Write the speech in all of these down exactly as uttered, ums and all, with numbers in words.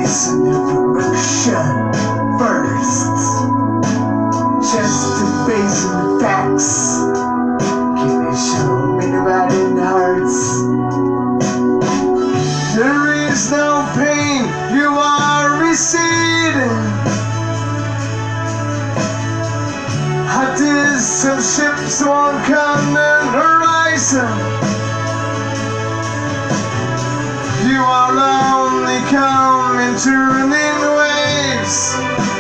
Listen every motion first, just to base on the facts. Can you show me the riding hearts? There is no pain, you are receding. Hot as some ships won't come on the horizon. You are only coming turning waves.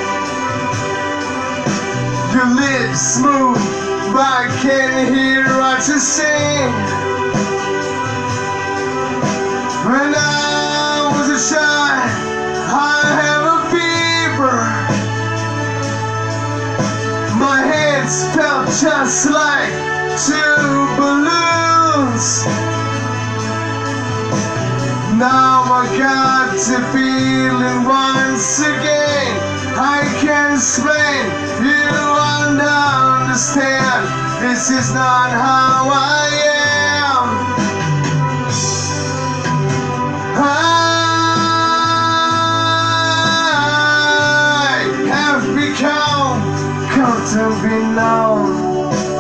Your lips move, but I can't hear what you sing. When I was a child, I have a fever. My hands felt just like two balloons. Now I got the feeling once again. I can't explain, you won't understand. This is not how I am. I have become, come to be known.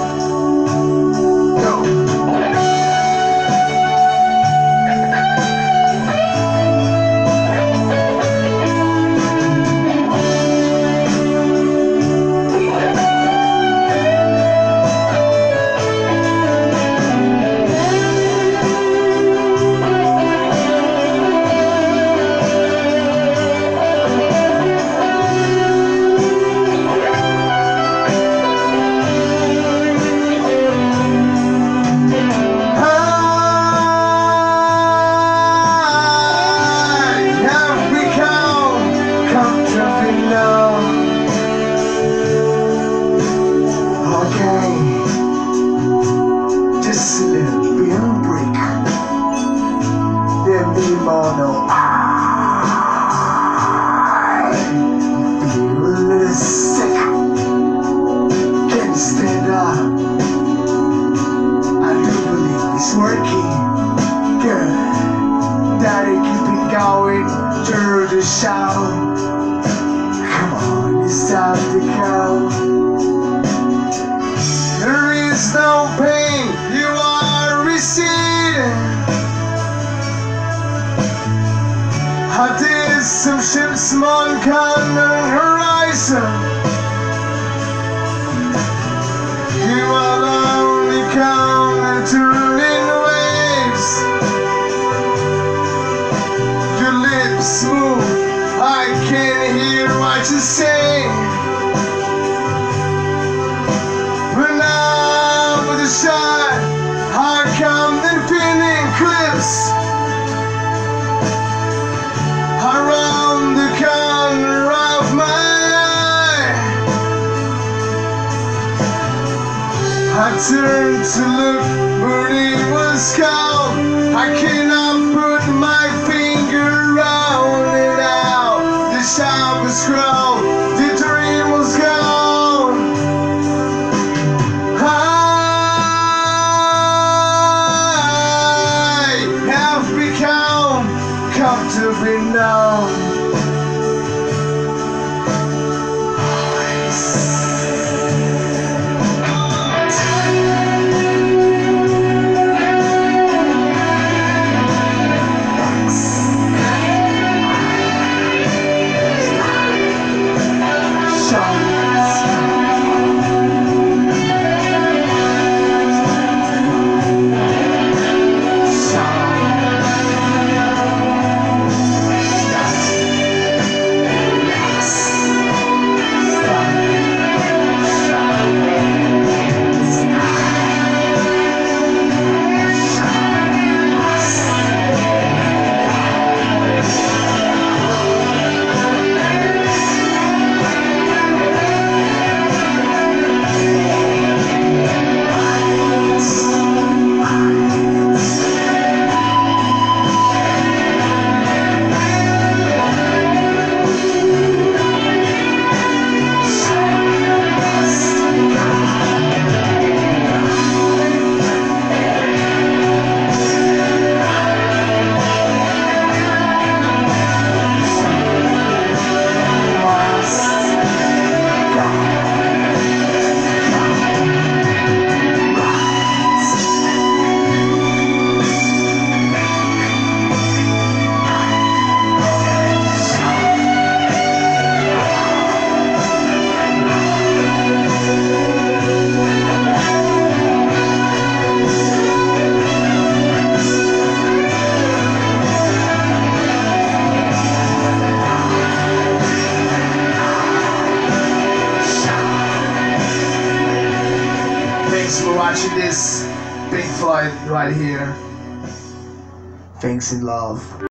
No, I feel a little sick. Can't stand up. I do believe it's working. Good. Daddy, keep it going through the shower. Come on, it's time to go. There is no pain, you are receding. Hot as some ships on the horizon. You are only coming turning waves. Your lips move, I can't hear what you say. When I'm with a shot, I come in pinning clips. Around the corner of my eye, I turned to look, but it was cold. I cannot put my finger on it out. The shop was closed, the dream was gone. I have become, come to be known. Thanks for watching this. Pink Floyd right here. Thanks in love.